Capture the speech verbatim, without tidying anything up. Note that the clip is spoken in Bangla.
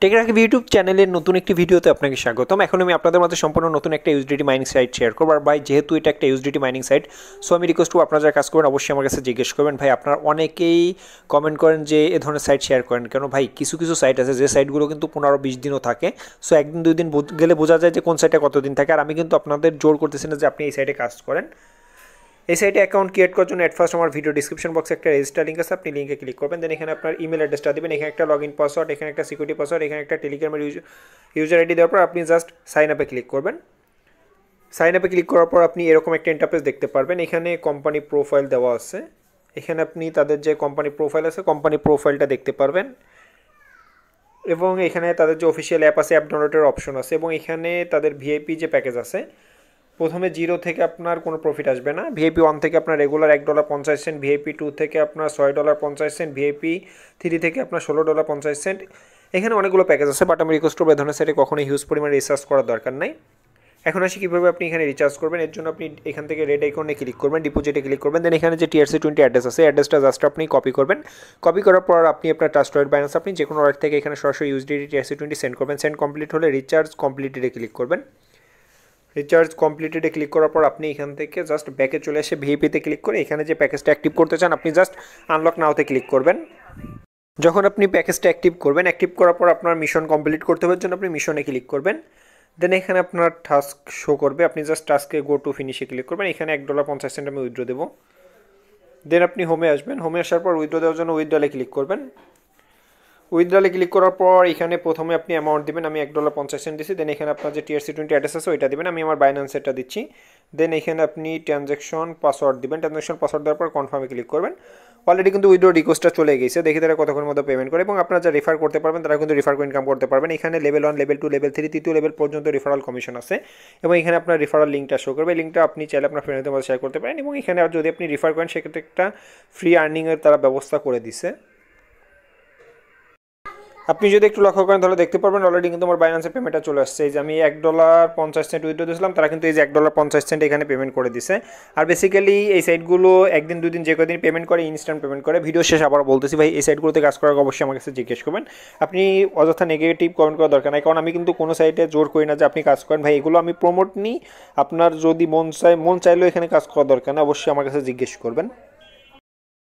টেকের আগে ইউটিউব চ্যানেলের নতুন একটি ভিডিওতে আপনাকে স্বাগতম। এখন আমি আপনাদের মধ্যে সম্পূর্ণ নতুন একটা ইউএসডিটি মাইনিং সাইট শেয়ার করব। আর ভাই যেহেতু এটা একটা ইউএসডিটি মাইনিং সাইট, সো আমি রিকোয়েস্ট করব আপনারা যারা কাজ করবেন অবশ্যই আমার কাছে জিজ্ঞেস করবেন। ভাই আপনারা অনেকেই কমেন্ট করেন যে এ ধরনের সাইট শেয়ার করেন কেন। ভাই কিছু কিছু সাইট আছে যে সাইটগুলো কিন্তু পনেরো বিশ দিনও থাকে, সো একদিন দুই দিন গেলে বোঝা যায় যে কোন সাইটে কতদিন থাকে। আর আমি কিন্তু আপনাদের জোর করতেছি না যে আপনি এই সাইটে কাজ করেন। এই সাইটে অ্যাকাউন্ট ক্রিয়েট করার জন্য এট ফার্স্ট আমার ভিডিও ডিসক্রিপশন বক্সে একটা রেজিস্টার লিঙ্ক আছে, আপনি লিঙ্কে ক্লিক করবেন। দেন এখানে আপনার ইমেল অ্যাড্রেসটা দেবেন, এখানে একটা লগ ইন পাসওয়ার্ড, এখানে একটা সিকিউরিটি পাসওয়ার্ড, এখানে একটা টেলিগ্রামের ইউজার আইডি দেওয়ার পর আপনি জাস্ট সাইন আপে ক্লিক করবেন। সাইন আপে ক্লিক করার পর আপনি এরকম একটা ইন্টারফেস দেখতে পারবেন। এখানে কোম্পানি প্রোফাইল দেওয়া আছে, এখানে আপনি তাদের যে কোম্পানি প্রোফাইল আছে কোম্পানি প্রোফাইলটা দেখতে পারবেন, এবং এখানে তাদের যে অফিসিয়াল অ্যাপ আছে অ্যাপ ডাউনলোডের অপশন আছে, এবং এখানে তাদের ভিআইপি যে প্যাকেজ আছে প্রথমে জিরো থেকে আপনার কোনো প্রফিট আসবে না। ভিআইপি ওয়ান থেকে আপনার রেগুলার এক ডলার পঞ্চাশ সেন্ট, ভিআইপি টু থেকে আপনার ছয় ডলার পঞ্চাশ সেন্ট, ভিআইপি থ্রি থেকে আপনার ষোলো ডলার পঞ্চাশ সেন্ট। এখানে অনেকগুলো প্যাকেজ আছে, বাট আমি রিকোয়েস্ট করবো এই ধরনের সাইটে কখনো হিউজ পরিমাণে রিচার্জ করার দরকার নাই। এখন আসি কীভাবে আপনি এখানে রিচার্জ করবেন। এর জন্য আপনি এখান থেকে রেড আইকনে ক্লিক করবেন, ডিপোজিটে ক্লিক করবেন। দেন এখানে যে টিআরসি টোয়েন্টি অ্যাড্রেস আছে অ্যাড্রেসটা জাস্ট আপনি কপি করবেন। কপি করার পর আপনি আপনার ট্রাস্টেড বাইন্যান্স আপনি যে কোনো ওয়ালেট থেকে এখানে সরাসরি ইউএসডিটি টিআরসি টোয়েন্টি সেন্ড করবেন। সেন্ড কমপ্লিট হলে রিচার্জ কমপ্লিটেডে ক্লিক করবেন। রিচার্জ কমপ্লিটেডে ক্লিক করার পর আপনি এখান থেকে জাস্ট ব্যাকে চলে এসে ভিআইপিতে ক্লিক করে এখানে যে প্যাকেজটা অ্যাক্টিভ করতে চান আপনি জাস্ট আনলক নাওতে ক্লিক করবেন। যখন আপনি প্যাকেজটা অ্যাক্টিভ করবেন, অ্যাক্টিভ করার পর আপনার মিশন কমপ্লিট করতে হবে জন্য আপনি মিশনে ক্লিক করবেন। দেন এখানে আপনার টাস্ক শো করবে, আপনি জাস্ট টাস্কে গো টু ফিনিশে ক্লিক করবেন। এখানে এক ডলার পঞ্চাশ সেন্ট আমি উইথড্র দেবো। দেন আপনি হোমে আসবেন, হোমে আসার পর উইথড্র দেওয়ার জন্য উইথড্রলে ক্লিক করবেন। উইথড্রলে ক্লিক করার পর এখানে প্রথমে আপনি অ্যামাউন্ট দেবেন, আমি এক ডলার পঞ্চাশ সেন্ট দিচ্ছি। দেন এখানে আপনার যে টিআরসি টোয়েন্টি অ্যাড্রেস আছে ওইটা দেবেন, আমি আমার বাইন্যান্সেরটা দিচ্ছি। দেন এখানে আপনি ট্রানজ্যাকশন পাসওয়ার্ড দেবেন, ট্রানজ্যাকশন পাসওয়ার্ড দেওয়ার পর কনফার্মে ক্লিক করবেন। অলরেডি কিন্তু উইথড্র রিকোয়েস্টটা চলে গেছে, দেখি তারা কতক্ষণের মধ্যে পেমেন্ট করে, এবং আপনারা যা রেফার করতে পারবেন তারা কিন্তু রেফার করে ইনকাম করতে পারবেন। এখানে level one, level two, level three, তৃতীয় লেভেল পর্যন্ত রেফারাল কমিশন আছে, এবং এখানে আপনার রেফারাল লিঙ্কটা শো করবে। লিঙ্কটা আপনি চাইলে আপনার ফ্রেন্ডদের মধ্যে শেয়ার করতে পারেন, এবং এখানে যদি আপনি রেফার করেন সেক্ষেত্রে একটা ফ্রি আর্নিংয়ের তারা ব্যবস্থা করে দিছে। আপনি যদি একটু লক্ষ্য করেন তাহলে দেখতে পারবেন অলরেডি কিন্তু আমার বাইন্যান্সের পেমেন্টটা চলে আসছে। এই যে আমি এক ডলার পঞ্চাশ সেন্ট উইথড্র দিয়েছিলাম, তারা কিন্তু এই যে এক ডলার পঞ্চাশ সেন্ট এখানে পেমেন্ট করে দিছে। আর বেসিক্যালি এই সাইটগুলো একদিন দুদিন যে কদিন পেমেন্ট করে ইনস্ট্যান্ট পেমেন্ট করে। ভিডিও শেষ আবার বলতেছি ভাই এই সাইটগুলোতে কাজ করার অবশ্যই আমার কাছে জিজ্ঞেস করবেন। আপনি অযথা নেগেটিভ কমেন্ট করার দরকার নাই, কারণ আমি কিন্তু কোনো সাইটে জোর করি না যে আপনি কাজ করেন। ভাই এগুলো আমি প্রমোট নিই, আপনার যদি মন চাই মন চাইলেও এখানে কাজ করার দরকার না, অবশ্যই আমার কাছে জিজ্ঞেস করবেন।